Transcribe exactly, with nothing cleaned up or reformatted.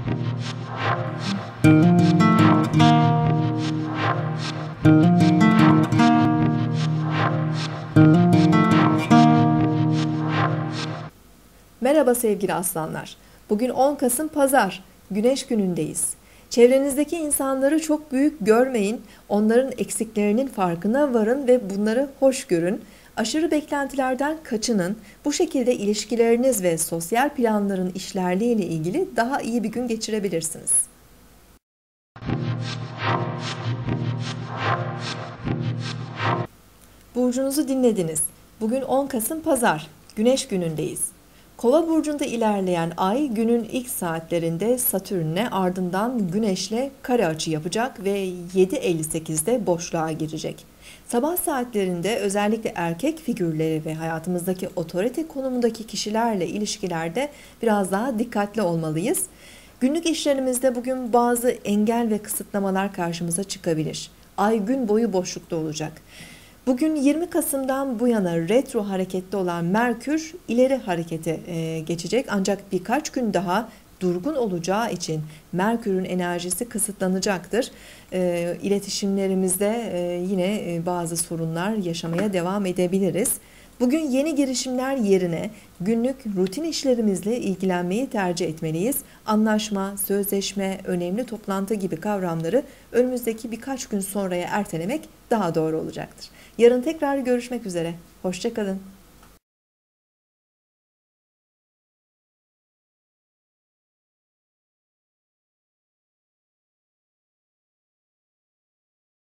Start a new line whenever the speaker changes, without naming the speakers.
Merhaba sevgili aslanlar. Bugün on Kasım Pazar, Güneş günündeyiz. Çevrenizdeki insanları çok büyük görmeyin, onların eksiklerinin farkına varın ve bunları hoş görün. Aşırı beklentilerden kaçının. Bu şekilde ilişkileriniz ve sosyal planların işlerliği ile ilgili daha iyi bir gün geçirebilirsiniz. Burcunuzu dinlediniz. Bugün on Kasım Pazar, Güneş günündeyiz. Kova burcunda ilerleyen ay günün ilk saatlerinde Satürn'e, ardından Güneş'le kare açı yapacak ve yedi elli sekizde boşluğa girecek. Sabah saatlerinde özellikle erkek figürleri ve hayatımızdaki otorite konumundaki kişilerle ilişkilerde biraz daha dikkatli olmalıyız. Günlük işlerimizde bugün bazı engel ve kısıtlamalar karşımıza çıkabilir. Ay gün boyu boşlukta olacak. Bugün yirmi Kasım'dan bu yana retro hareketli olan Merkür ileri harekete geçecek. Ancak birkaç gün daha durgun olacağı için Merkür'ün enerjisi kısıtlanacaktır. İletişimlerimizde yine bazı sorunlar yaşamaya devam edebiliriz. Bugün yeni girişimler yerine günlük rutin işlerimizle ilgilenmeyi tercih etmeliyiz. Anlaşma, sözleşme, önemli toplantı gibi kavramları önümüzdeki birkaç gün sonraya ertelemek daha doğru olacaktır. Yarın tekrar görüşmek üzere. Hoşça kalın.